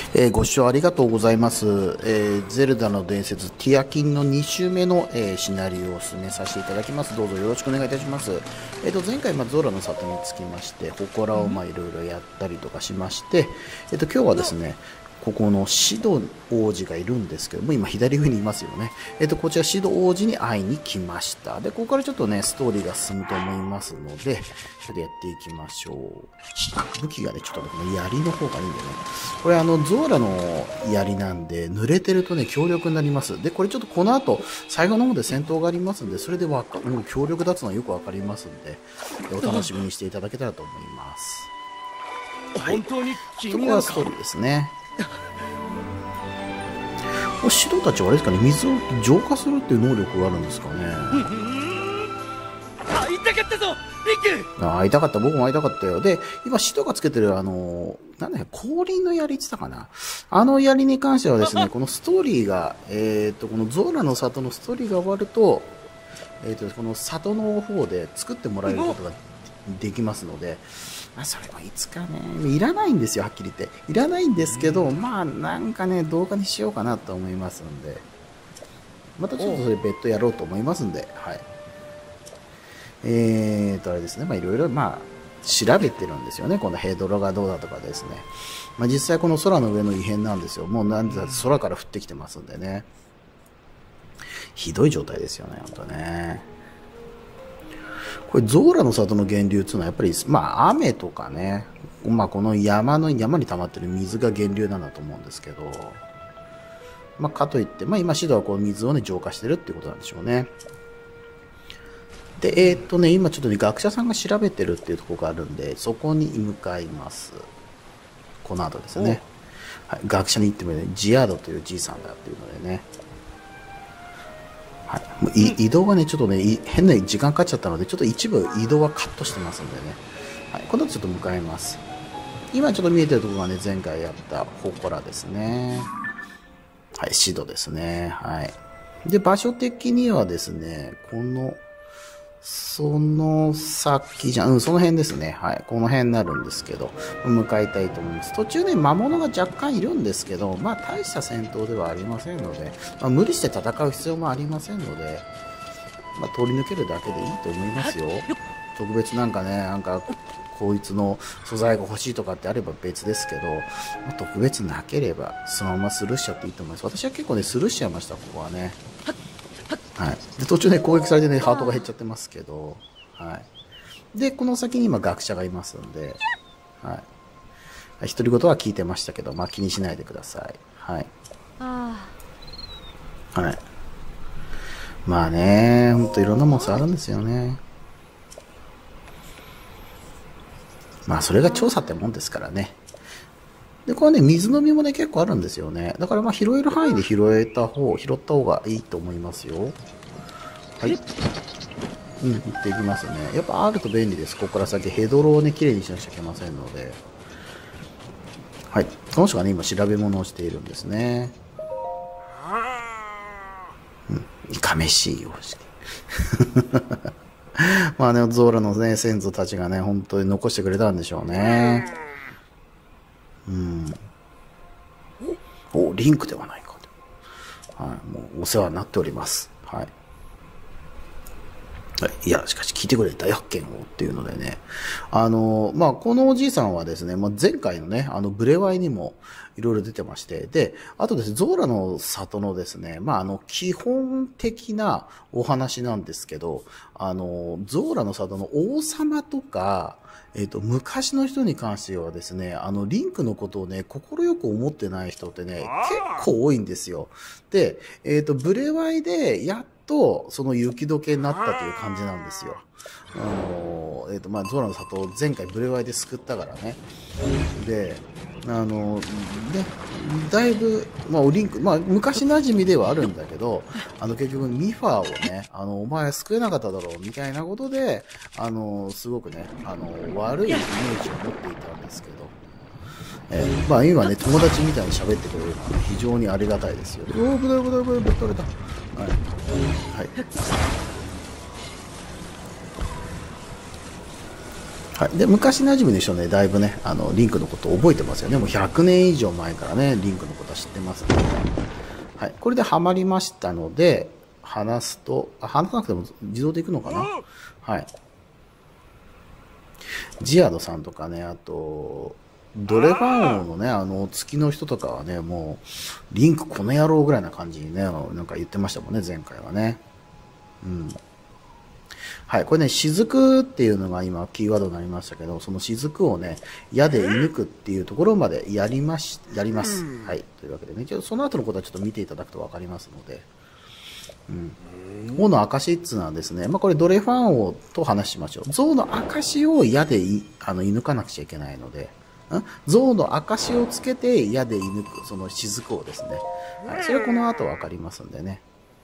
ご視聴ありがとうございます。ゼルダの伝説ティアキンの2周目の、シナリオを進めさせていただきます。どうぞよろしくお願いいたします。前回、ゾーラの里につきまして、祠をいろいろやったりとかしまして、今日はですね、ここのシド王子がいるんですけども、今左上にいますよね。こちらシド王子に会いに来ました。で、ここからちょっとね、ストーリーが進むと思いますので、ちょっとやっていきましょう。武器がね、ちょっとこの槍の方がいいんでね。これゾーラの槍なんで、濡れてるとね、強力になります。で、これちょっとこの後、最後の方で戦闘がありますんで、それでもう強力だつのはよくわかりますんで、お楽しみにしていただけたらと思います。はい。 本当に君ここはストーリーですね。シドたちはあれですかね、水を浄化するっていう能力があるんですかね。 会いたかったぞリンク。 会いたかった、僕も会いたかったよ。で、今シドがつけてるなんだよ、降臨の槍って言ったかな。あの槍に関してはですね、このストーリーが、このゾーラの里のストーリーが終わると、この里の方で作ってもらえることができますので、それはいつかね、いらないんですよ、はっきり言って。いらないんですけど、なんかね、動画にしようかなと思いますんで、またちょっとそれ別途やろうと思いますんで、はい。あれですね、いろいろ、調べてるんですよね、このヘドロがどうだとかですね。実際この空の上の異変なんですよ。もうなんで空から降ってきてますんでね。ひどい状態ですよね、本当ね。これゾーラの里の源流っていうのはやっぱり、雨とかね、この山に溜まってる水が源流なんだと思うんですけど、かといって、今シドはこう水をね、浄化してるっていうことなんでしょうね。で、今ちょっとね、学者さんが調べてるっていうところがあるんで、そこに向かいます。この後ですね。はい、学者に行ってもね、ジアードというじいさんだっていうのでね。はい、移動がね、ちょっとね、変な時間かかっちゃったので、ちょっと一部移動はカットしてますんでね。はい、この後ちょっと向かいます。今ちょっと見えてるところがね、前回やった祠ですね。はい、シドですね。はい。で、場所的にはですね、その先じゃん、その辺ですね。はい。この辺になるんですけど、向かいたいと思います。途中ね、魔物が若干いるんですけど、大した戦闘ではありませんので、無理して戦う必要もありませんので、通り抜けるだけでいいと思いますよ。特別なんかね、こいつの素材が欲しいとかってあれば別ですけど、特別なければ、そのままスルーしちゃっていいと思います。私は結構ね、スルーしちゃいました、ここはね。はい、で途中ね攻撃されてねハートが減っちゃってますけど、はい、でこの先に今学者がいますんで、はい、独り言は聞いてましたけど、気にしないでください。はい、はい、ねほんといろんなもんあるんですよね。それが調査ってもんですからね。でこれね水飲みもね結構あるんですよね。だから拾える範囲で拾った方がいいと思いますよ。はい。行っていきますね。やっぱあると便利です。ここから先ヘドロをね、きれいにしなくちゃいけませんので。はい。この人がね、今調べ物をしているんですね。いかめしいよ。ね、ゾーラのね、先祖たちがね、本当に残してくれたんでしょうね。お、リンクではないか。はい。もうお世話になっております。はい。いや、しかし聞いてくれ大発見をっていうのでね。このおじいさんはですね、前回のね、ブレワイにもいろいろ出てまして、で、あとですね、ゾーラの里のですね、基本的なお話なんですけど、ゾーラの里の王様とか、昔の人に関してはですね、リンクのことをね、快く思ってない人ってね、結構多いんですよ。で、ブレワイで、その雪解けになったという感じなんですよ。ゾーラの里を前回ブレワイで救ったからね。で、だいぶ、リンク、昔馴染みではあるんだけど、結局ミファーをね、お前救えなかっただろうみたいなことで、すごくね、悪いイメージを持っていたんですけど、今ね、友達みたいに喋ってくれるのは、ね、非常にありがたいですよ。ぶだぶだ取れた。はい。はい。 はい、で昔なじみの人ね、だいぶね、リンクのことを覚えてますよね。もう100年以上前からね、リンクのことは知ってますので、はい、これでハマりましたので、話すと、話さなくても自動でいくのかな。はい。ジアドさんとかね、あと、ドレファン王のね、月の人とかはね、もう、リンクこの野郎ぐらいな感じにね、なんか言ってましたもんね、前回はね。うん。はい、これね、雫っていうのが今キーワードになりましたけど、その雫をね、矢で射抜くっていうところまでやります。はい。というわけでね、その後のことはちょっと見ていただくとわかりますので。うん。王の証っていうのはですね、まあこれドレファン王と話しましょう。象の証を矢で射抜かなくちゃいけないので、象の証をつけて矢で射抜く、その雫をですね。はい。それはこの後わかりますんでね。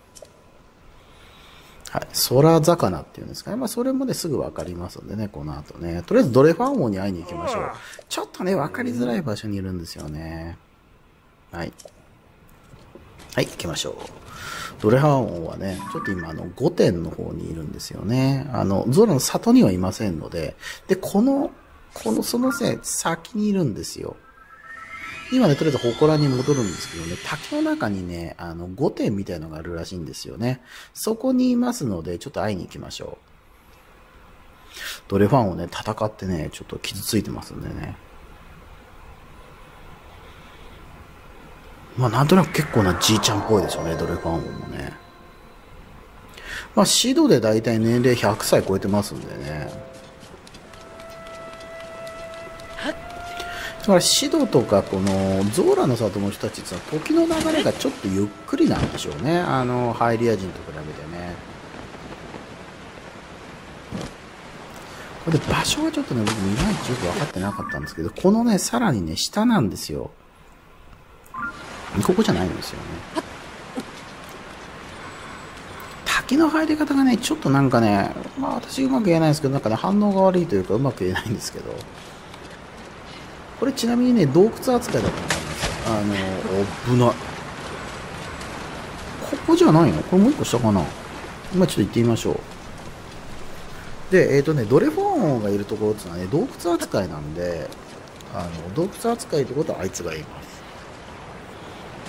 はい。空魚っていうんですかね。まあ、それもね、すぐわかりますんでね、この後ね。とりあえずドレファン王に会いに行きましょう。ちょっとね、わかりづらい場所にいるんですよね。はい。はい、行きましょう。ドレファン王はね、ちょっと今、御殿の方にいるんですよね。ゾラの里にはいませんので、で、そのね、先にいるんですよ。今ね、とりあえず祠に戻るんですけどね、滝の中にね、御殿みたいのがあるらしいんですよね。そこにいますので、ちょっと会いに行きましょう。ドレファンをね、戦ってね、ちょっと傷ついてますんでね。まあ、なんとなく結構なじいちゃんっぽいですよね、ドレファン王もね。まあ、シドでだいたい年齢100歳超えてますんでね。だからシドとかこのゾーラの里の人たちって時の流れがちょっとゆっくりなんでしょうね。ハイリア人と比べてね。これで場所はちょっとね、僕いまいちよく分かってなかったんですけど、このね、さらにね、下なんですよ。ここじゃないんですよね。滝の入り方がね、ちょっとなんかね、まあ私うまく言えないんですけど、なんかね、反応が悪いというかうまく言えないんですけど、これちなみにね、洞窟扱いだと思います。危ない。ここじゃないの？これもう一個下かな？今ちょっと行ってみましょう。で、ドレフォン王がいるところっていうのはね、洞窟扱いなんで、洞窟扱いってことはあいつがいます。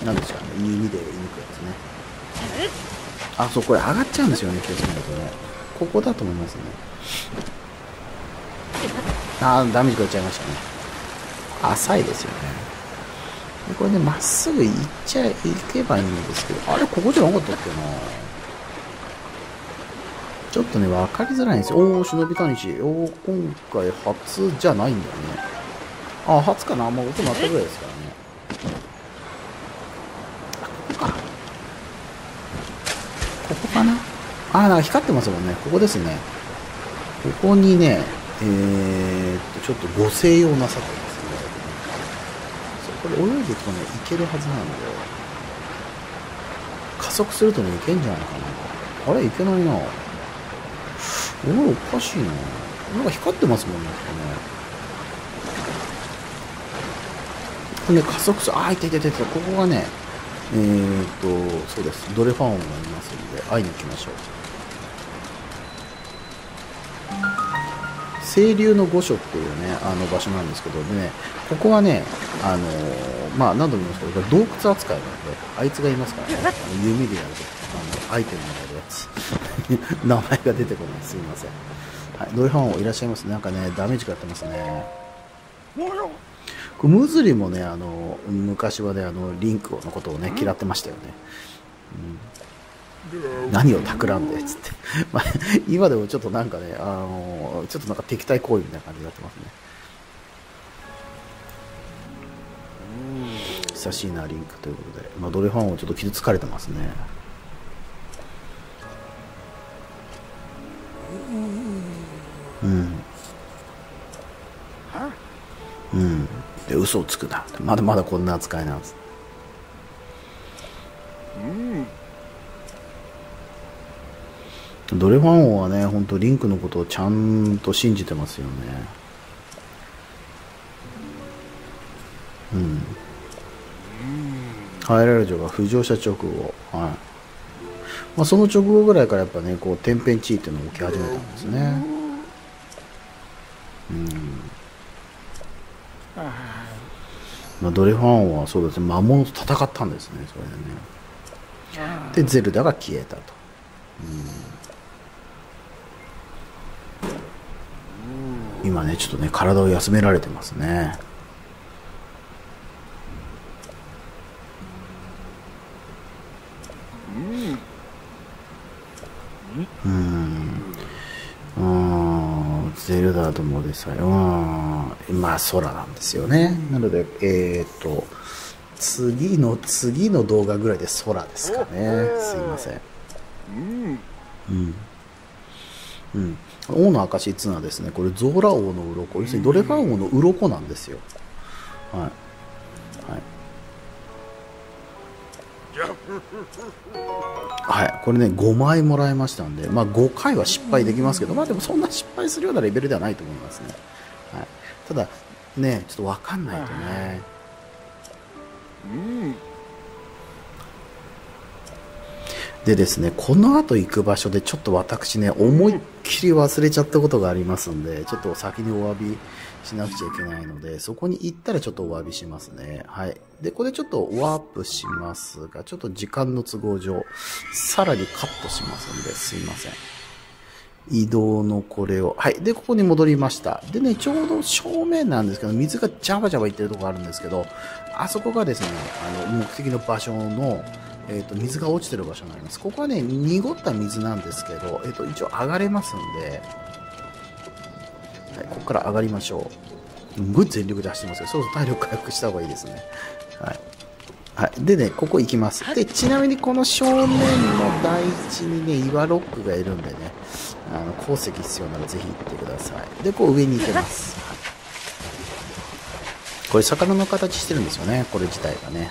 なんですかね、弓で射抜くやつね。あ、そう、これ上がっちゃうんですよね、気をつけないとね。ここだと思いますね。ダメージ食らっちゃいましたね。浅いですよね。でこれね、まっすぐ行けばいいんですけど、あれ、ここじゃなかったっけな。ちょっとね、分かりづらいんですよ。忍び谷地。今回初じゃないんだよね。あ、初かな。もう音鳴ったぐらいですからね。ここか。ここかな。なんか光ってますもんね。ここですね。ここにね、ちょっとご静養なさってますね。これ泳いでいくとね、いけるはずなんで、加速するとね、いけんじゃないかな。あれ、いけないな。おかしいな。なんか光ってますもんね、これね、加速する。いた。ここがね、そうです。ドレファン王がいますので、会いに行きましょう。清流の御所っていうね、場所なんですけどね、ここはね、まあ、何度も言いますけど、洞窟扱いなので、あいつがいますからね、弓でやると、アイテムになるやつ。名前が出てこない。すいません。はい、ドレファン王いらっしゃいますね。なんかね、ダメージ食らってますね。ムズリもね、昔はね、リンクのことをね、嫌ってましたよね。何を企んでつって。まあ、今でもちょっとなんかね、ちょっとなんか敵対行為みたいな感じになってますね。久しいな、リンクということで。まあ、ドレファン王ちょっと傷つかれてますね。で、嘘をつくな。まだまだこんな扱いなんです。ドレファン王はね、本当リンクのことをちゃんと信じてますよね。ハイラル城が浮上した直後、まあ、その直後ぐらいからやっぱね、こう天変地異っていうのが起き始めたんですね。 まあ、ドレファンはそうですね、魔物と戦ったんですね、それでね。で、ゼルダが消えたと。今ね、ちょっとね、体を休められてますね。ゼルダともでさえ、まあ空なんですよね。なので、次の動画ぐらいで空ですかね。すいません。王の証っていうのはですね、これゾーラ王の鱗、要するにドレファン王の鱗なんですよ。はい。はい。はい、これね5枚もらいましたんで、まあ、5回は失敗できますけど、まあでもそんな失敗するようなレベルではないと思いますね。はい、ただね、ちょっと分かんないとね。でですね、この後行く場所でちょっと私ね、思いっきり忘れちゃったことがありますんで、ちょっと先にお詫びしなくちゃいけないので、そこに行ったらちょっとお詫びしますね。はい。で、これちょっとワープしますが、ちょっと時間の都合上、さらにカットしますんで、すいません。移動のこれを。はい。で、ここに戻りました。でね、ちょうど正面なんですけど、水がジャバジャバいってるところがあるんですけど、あそこがですね、目的の場所の、水が落ちてる場所になります。ここはね、濁った水なんですけど、一応上がれますんで、はい、ここから上がりましょう。すごい全力で走ってますよ。そうそう、体力回復した方がいいですね。はい。はい。でね、ここ行きます。で、ちなみにこの正面の台地にね、岩ロックがいるんでね、鉱石必要ならぜひ行ってください。で、こう上に行けます。はい、これ魚の形してるんですよね、これ自体がね。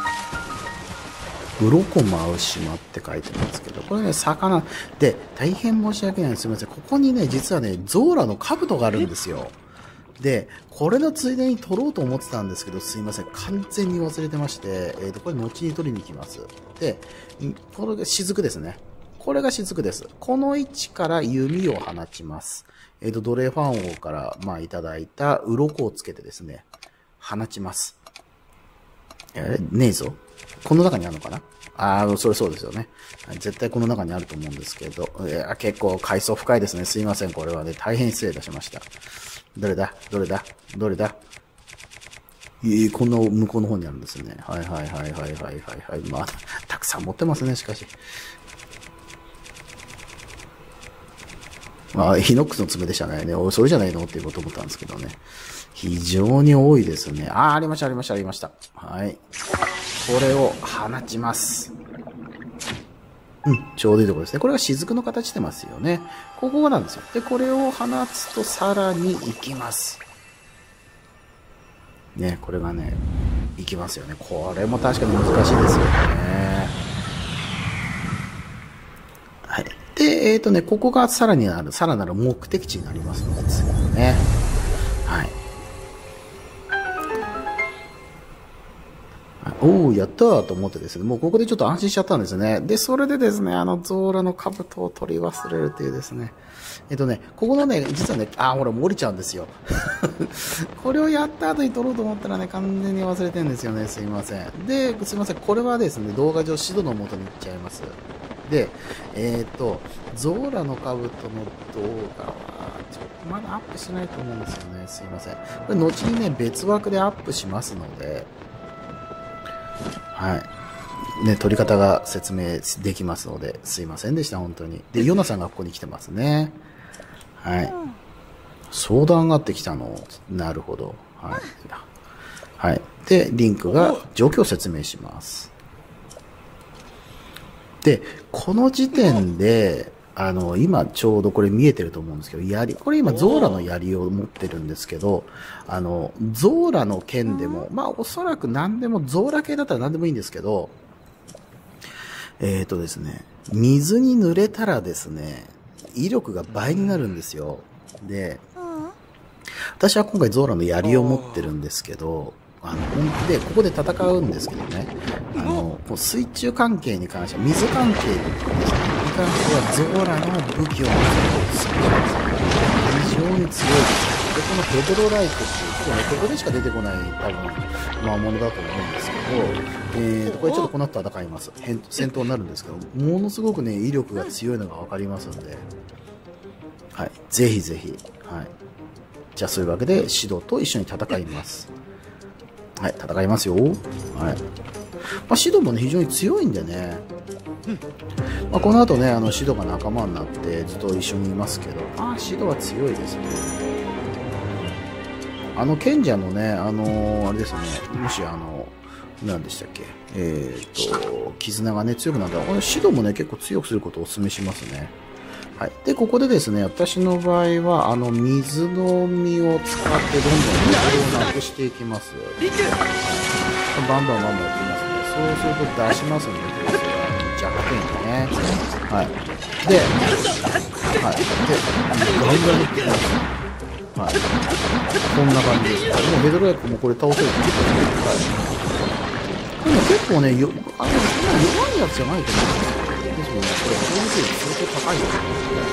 鱗舞う島って書いてますけど、これね、魚で、大変申し訳ないです。すみません。ここにね、実はね、ゾーラの兜があるんですよ。で、これのついでに取ろうと思ってたんですけど、すいません。完全に忘れてまして、これ後に取りに行きます。で、これが雫ですね。これが雫です。この位置から弓を放ちます。ドレファン王から、まあ、いただいた鱗をつけてですね、放ちます。ねえぞ。この中にあるのかな。それそうですよね。絶対この中にあると思うんですけど、結構階層深いですね。すいません。これはね、大変失礼いたしました。どれだこんな向こうの方にあるんですね。はい。まあ、たくさん持ってますね、しかし。ヒノックスの爪でしたね。それじゃないのっていうこと思ったんですけどね。非常に多いですね。ありました。はい。これを放ちます。ちょうどいいところですね。これが雫の形してますよね。ここなんですよ。で、これを放つとさらに行きます。ね、これがね、行きますよね。これも確かに難しいですよね。はい。で、ここがさらなる目的地になりますので、次ね。はい。おー、やったーと思ってですね、もうここでちょっと安心しちゃったんですね。で、それでですね、ゾーラの兜を取り忘れるというですね。ここのね、実はね、ほら、降りちゃうんですよ。これをやった後に撮ろうと思ったらね、完全に忘れてるんですよね。すいません。で、すいません。これはですね、動画上、指導の元に行っちゃいます。で、ゾーラの兜の動画は、ちょっとまだアップしないと思うんですよね。すいません。これ、後にね、別枠でアップしますので、はい。ね、撮り方が説明できますので、すいませんでした、本当に。で、ヨナさんがここに来てますね。はい。相談上がってきたの。なるほど。はい。はい。で、リンクが状況を説明します。で、この時点で、今ちょうどこれ見えてると思うんですけど、これ今ゾーラの槍を持ってるんですけど、ゾーラの剣でも、まあおそらく何でも、ゾーラ系だったら何でもいいんですけど、ですね、水に濡れたらですね、威力が倍になるんですよ。で、私は今回ゾーラの槍を持ってるんですけど、で、ここで戦うんですけどね、水中関係に関しては、水関係ですね、に関してはゾーラの武器を持つと非常に強いです。 このヘドロライトっていう、ちょっとね、ここでしか出てこない、多分、魔物だと思うんですけど、これちょっとこの後戦います。戦闘になるんですけど、ものすごくね、威力が強いのがわかりますんで、はい。ぜひぜひ、はい。じゃあ、そういうわけで、シドと一緒に戦います。はい、戦いますよ。はい。まあ、シドもね、非常に強いんでね、まあ、この後ね、シドが仲間になってずっと一緒にいますけど、シドは強いですね。賢者のね、あれですね、もし何でしたっけ、絆がね、強くなったら、シドもね、結構強くすることをお勧めしますね。はい。で、ここでですね、私の場合は、水の実を使ってどんどん水をなくしていきます。バンバンバンバンやってきますね。そうすると出しますんで、弱点ね。はい。で、はい。で、ガンガンいってきます。はい。こんな感じです。もうヘドロヤックもこれ倒せるって言ってます。はい。でも結構ね、そんな弱いやつじゃないと思うんですよ。ですもんね、これ、攻撃力相当高いです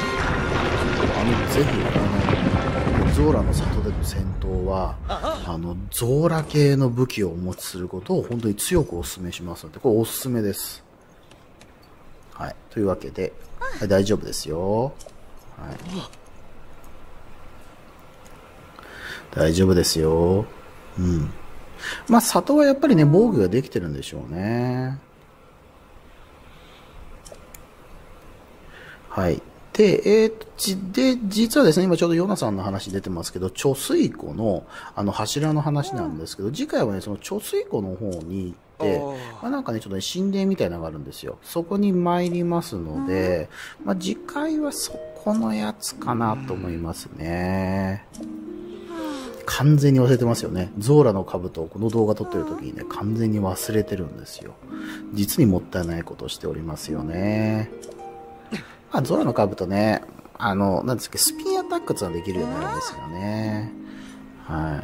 ね。ぜひ、ゾーラの里での戦闘は、ゾーラ系の武器をお持ちすることを本当に強くお勧めしますので、これおすすめです。はい。というわけで、はい、大丈夫ですよ。はい。大丈夫ですよ。うん。まあ、里はやっぱりね、防御ができてるんでしょうね。はい。で、実はですね、今ちょうどヨナさんの話出てますけど、貯水湖の、柱の話なんですけど、次回はね、その貯水湖の方に行って、まあ、なんかね、ちょっとね、神殿みたいなのがあるんですよ。そこに参りますので、まあ、次回はそこのやつかなと思いますね。完全に忘れてますよね。ゾーラの兜をこの動画撮ってる時にね、完全に忘れてるんですよ。実にもったいないことをしておりますよね。まあ、ゾーラの兜ね、なんですか、スピンアタックってのができるようになるんですよね。はい。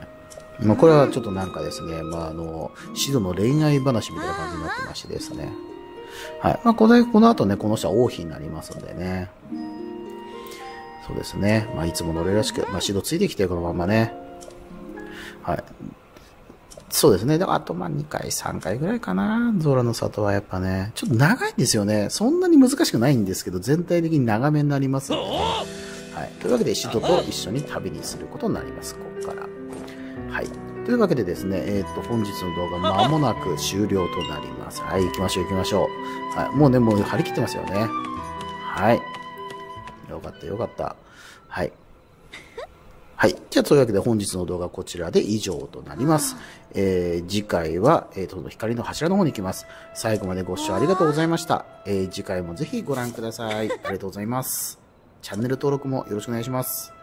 まあ、これはちょっとなんかですね、まあ、シドの恋愛話みたいな感じになってましてですね。はい。まあ、この後ね、この人は王妃になりますんでね。そうですね。まあ、いつもの俺らしく、まあ、シドついてきて、このままね。はい。そうですね。で、あと、ま、2回、3回ぐらいかな。ゾーラの里はやっぱね、ちょっと長いんですよね。そんなに難しくないんですけど、全体的に長めになりますので、ね。はい。というわけで、シドと一緒に旅にすることになります。ここから。はい。というわけでですね、本日の動画、間もなく終了となります。はい。行きましょう、行きましょう。はい。もうね、もう張り切ってますよね。はい。よかった、よかった。はい。はい。じゃあ、というわけで本日の動画はこちらで以上となります。次回は、光の柱の方に行きます。最後までご視聴ありがとうございました。次回もぜひご覧ください。ありがとうございます。チャンネル登録もよろしくお願いします。